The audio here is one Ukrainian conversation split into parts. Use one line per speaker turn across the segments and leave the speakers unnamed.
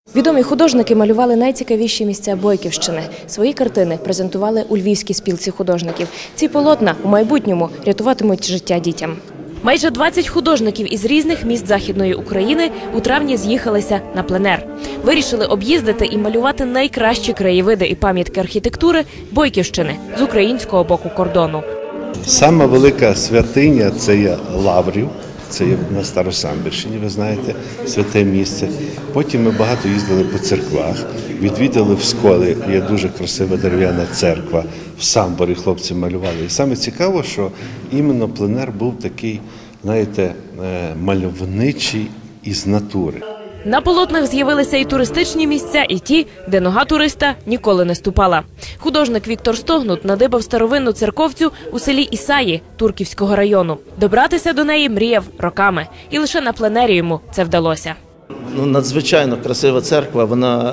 Відомі художники малювали найцікавіші місця Бойківщини. Свої картини презентували у Львівській спілці художників. Ці полотна у майбутньому рятуватимуть життя дітям. Майже 20 художників із різних міст Західної України у травні з'їхалися на пленер. Вирішили об'їздити і малювати найкращі краєвиди і пам'ятки архітектури Бойківщини з українського боку кордону.
Сама велика святиня – це є Лаврів. Це є на Старосамбірщині, ви знаєте, святе місце. Потім ми багато їздили по церквах, відвідали в Сколі, є дуже красива дерев'яна церква, в Самборі хлопці малювали. І саме цікаво, що іменно пленер був такий, знаєте, мальовничий із натури.
На полотнах з'явилися і туристичні місця, і ті, де нога туриста ніколи не ступала. Художник Віктор Стогнут надибав старовинну церковцю у селі Ісаї Турківського району. Добратися до неї мріяв роками. І лише на пленері йому це вдалося.
Надзвичайно красива церква, вона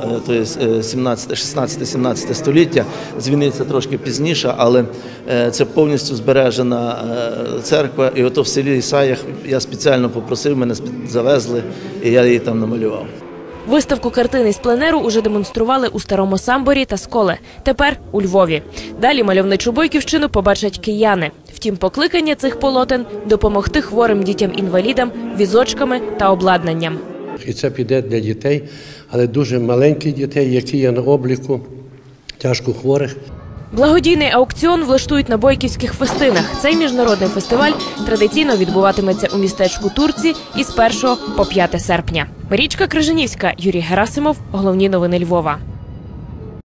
16-17 століття, дзвіниця трошки пізніше, але це повністю збережена церква. І ото в селі Ісаях я спеціально попросив, мене завезли, і я її там намалював.
Виставку картин із пленеру уже демонстрували у Старому Самборі та Сколе. Тепер у Львові. Далі мальовничу Бойківщину побачать кияни. Втім, покликання цих полотен – допомогти хворим дітям-інвалідам візочками та обладнанням.
І це піде для дітей, але дуже маленьких дітей, які є на обліку тяжко хворих.
Благодійний аукціон влаштують на бойківських фестинах. Цей міжнародний фестиваль традиційно відбуватиметься у містечку Турці із 1 по 5 серпня. Марічка Крижанівська, Юрій Герасимов. Головні новини Львова.